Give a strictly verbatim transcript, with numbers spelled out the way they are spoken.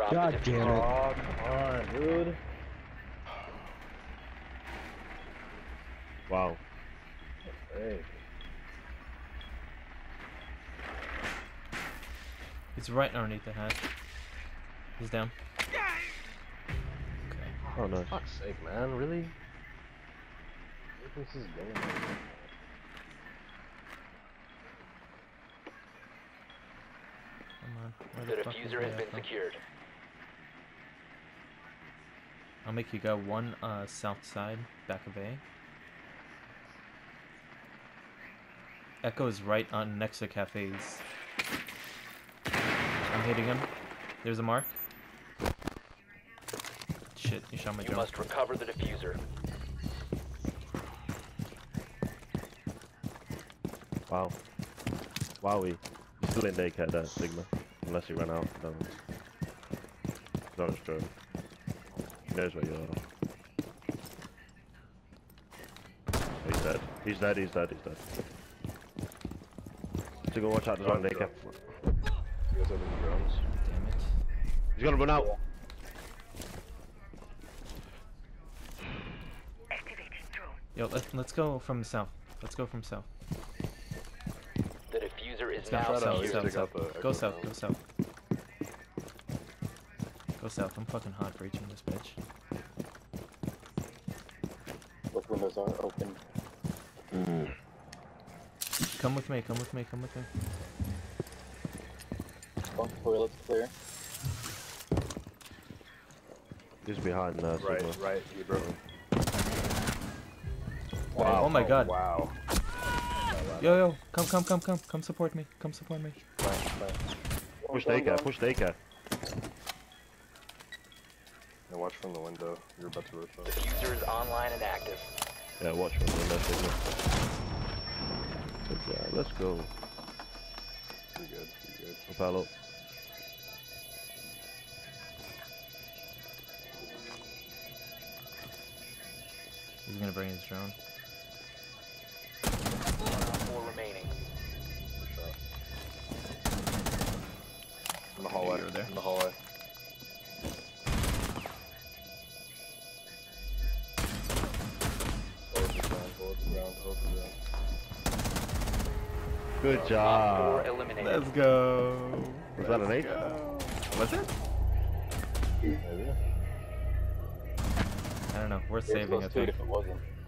Drop God the damn diffuser. it. Oh, come on, dude. Wow. Hey. He's right underneath the hatch. He's down. Okay. Oh nice. Fuck's sake, man. Really? What is this game? Come on. Where The the fuck is diffuser the has been echo? secured. I'll make you go one uh, south side, back of A. Echo is right on next to cafes. I'm hitting him. There's a mark. Shit, you shot my You drone. must recover the diffuser. Wow. Wowie. You're still in daycare there, Sigma. Unless you run out. No. Don't go. He knows where you are. He's dead. He's dead, he's dead, he's dead. So go watch out, there's one daycare. You guys have any drones? Damn it. He's gonna run out. Yo, let's, let's go from south. Let's go from south. The diffuser is Go now south, at least south, take south. out the Go echo south, drone. go south. Go south. I'm fucking hot breaching this bitch. Both windows are open. Come with me, come with me, come with me. Both toilets clear. He's behind uh, Right, Sigma. right, you broke. Wow. Oh my god. Wow. Yo, yo, come, come, come, come. Come support me. Come support me. Push daycare, push daycare. Now watch from the window. You're about to rotate. diffuser is online and active. Yeah, watch from the window, Sigma. But, uh, let's go. Pretty good, pretty good. Propel up. He's gonna bring his drone. Four remaining. Shot. In the hallway. you were there. In the hallway. Hold the ground, hold the ground, hold the ground. Good Op job. four eliminated. Let's go. Was that an eight? Was it? Maybe. I don't know. We're Here's saving those it. two if it wasn't.